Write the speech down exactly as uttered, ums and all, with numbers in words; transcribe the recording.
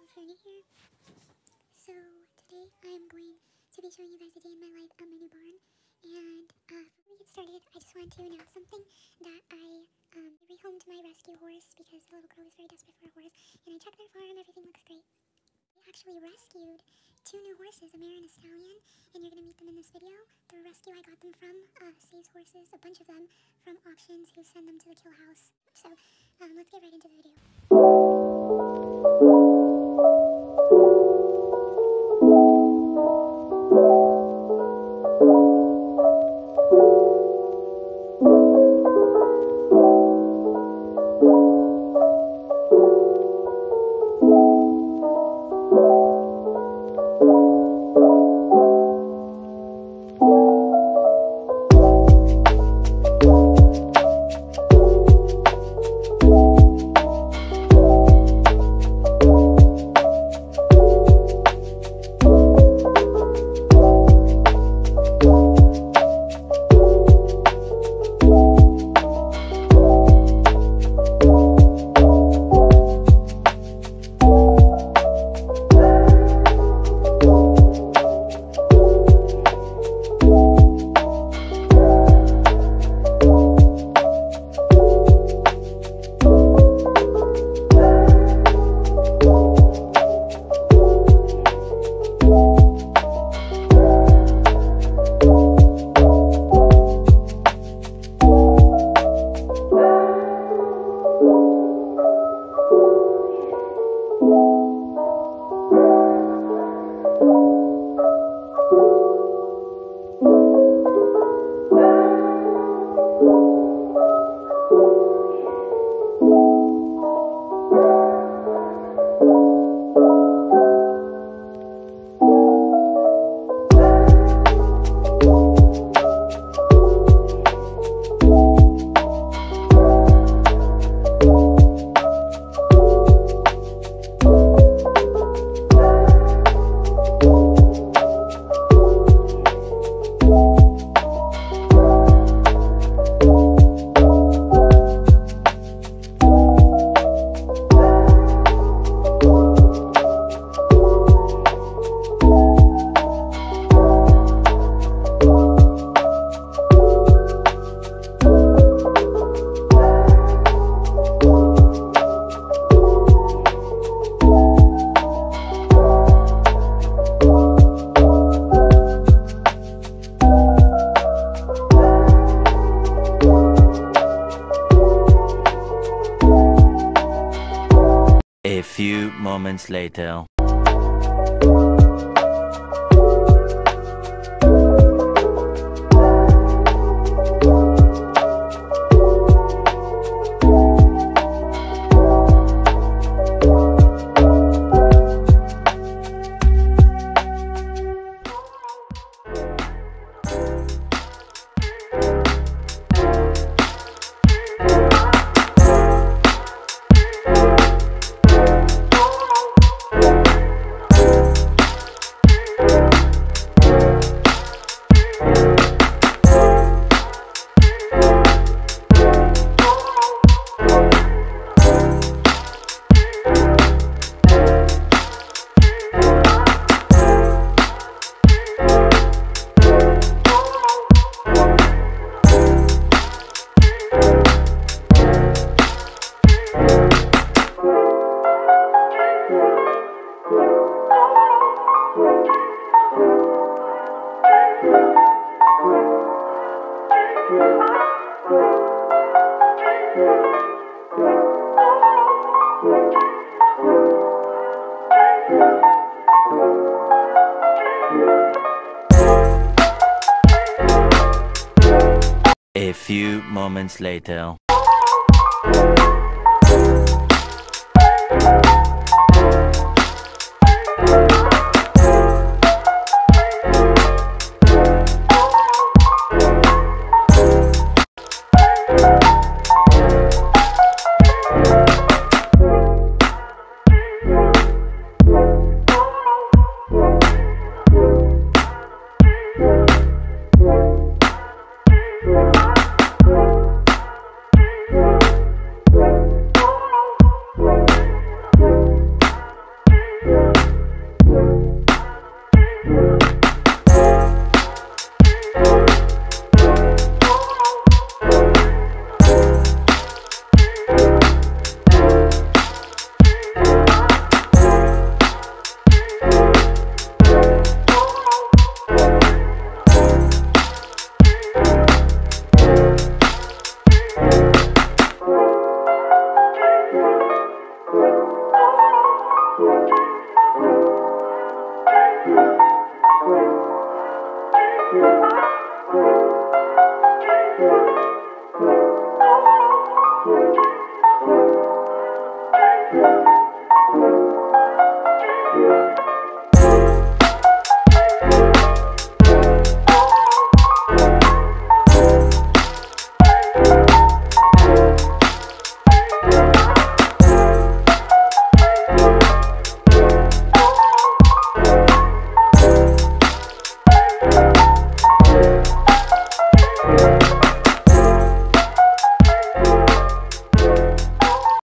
if you're new here. So today I'm going to be showing you guys a day in my life at my new barn. And uh, before we get started, I just wanted to announce something that I um, rehomed my rescue horse because the little girl was very desperate for a horse. And I checked their farm, everything looks great. I actually rescued two new horses, a mare and a stallion, and you're going to meet them in this video. The rescue I got them from uh, Saves Horses, a bunch of them from auctions who send them to the kill house. So um, let's get right into the video. A few moments later. A few moments later. Bye.